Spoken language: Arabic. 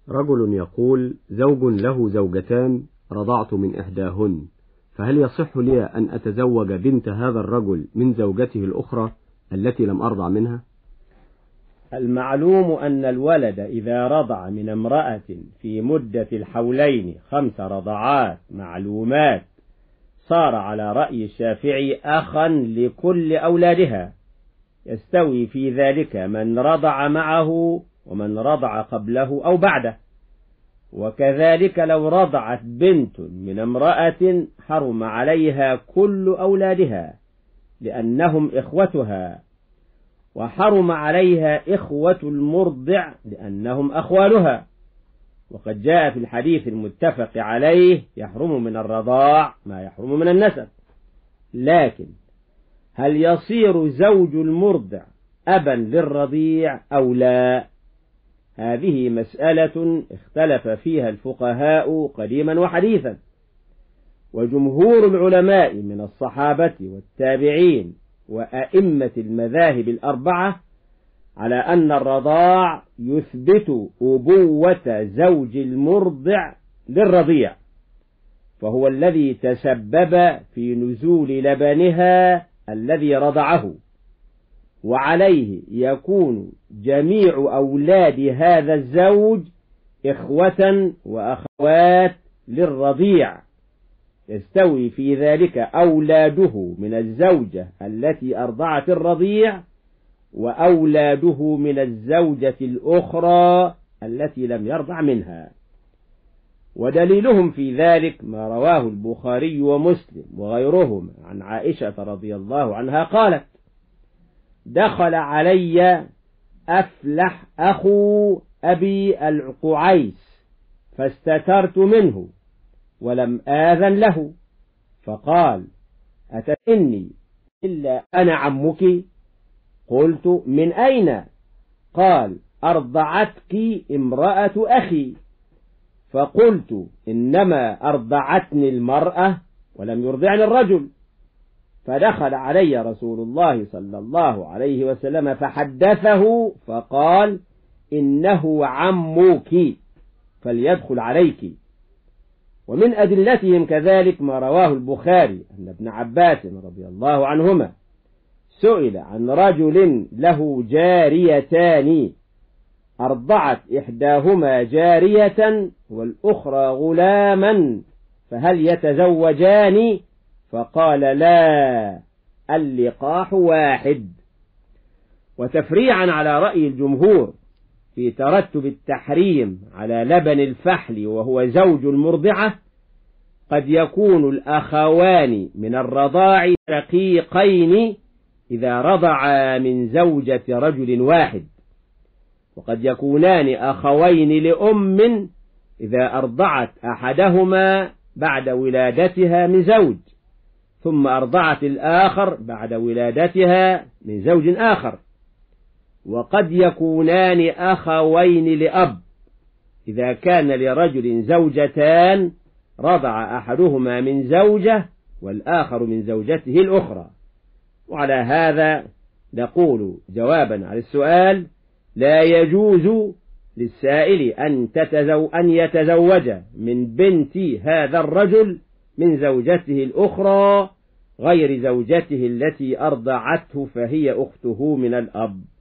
رجل يقول: زوج له زوجتان رضعت من إحداهن، فهل يصح لي أن أتزوج بنت هذا الرجل من زوجته الأخرى التي لم أرضع منها؟ المعلوم أن الولد إذا رضع من امرأة في مدة الحولين 5 رضعات معلومات صار على رأي الشافعي أخا لكل أولادها، يستوي في ذلك من رضع معه ومن رضع قبله أو بعده. وكذلك لو رضعت بنت من امرأة حرم عليها كل أولادها لأنهم إخوتها، وحرم عليها إخوة المرضع لأنهم أخوالها. وقد جاء في الحديث المتفق عليه: يحرم من الرضاع ما يحرم من النسب. لكن هل يصير زوج المرضع أبا للرضيع أو لا؟ هذه مسألة اختلف فيها الفقهاء قديما وحديثا، وجمهور العلماء من الصحابة والتابعين وأئمة المذاهب الأربعة على أن الرضاع يثبت أبوة زوج المرضع للرضيع، فهو الذي تسبب في نزول لبنها الذي رضعه، وعليه يكون جميع أولاد هذا الزوج إخوة وأخوات للرضيع، يستوي في ذلك أولاده من الزوجة التي أرضعت الرضيع وأولاده من الزوجة الأخرى التي لم يرضع منها. ودليلهم في ذلك ما رواه البخاري ومسلم وغيرهم عن عائشة رضي الله عنها قالت: دخل علي أفلح أخو أبي القعيس فاستترت منه ولم آذن له، فقال: أتئني إلا أنا عمك؟ قلت: من أين؟ قال: أرضعتك امرأة أخي. فقلت: إنما أرضعتني المرأة ولم يرضعني الرجل. فدخل علي رسول الله صلى الله عليه وسلم فحدثه فقال: إنه عمك فليدخل عليك. ومن أدلتهم كذلك ما رواه البخاري أن ابن عباس رضي الله عنهما سئل عن رجل له جاريتان أرضعت إحداهما جارية والأخرى غلاما فهل يتزوجان؟ فقال: لا، اللقاح واحد. وتفريعا على رأي الجمهور في ترتب التحريم على لبن الفحل وهو زوج المرضعة، قد يكون الأخوان من الرضاع رقيقين إذا رضعا من زوجة رجل واحد، وقد يكونان أخوين لأم إذا أرضعت أحدهما بعد ولادتها من زوج، ثم أرضعت الآخر بعد ولادتها من زوج آخر. وقد يكونان أخوين لأب إذا كان لرجل زوجتان رضع أحدهما من زوجة والآخر من زوجته الأخرى. وعلى هذا نقول جوابا على السؤال: لا يجوز للسائل أن يتزوج من بنت هذا الرجل من زوجته الأخرى غير زوجته التي أرضعته، فهي أخته من الأب.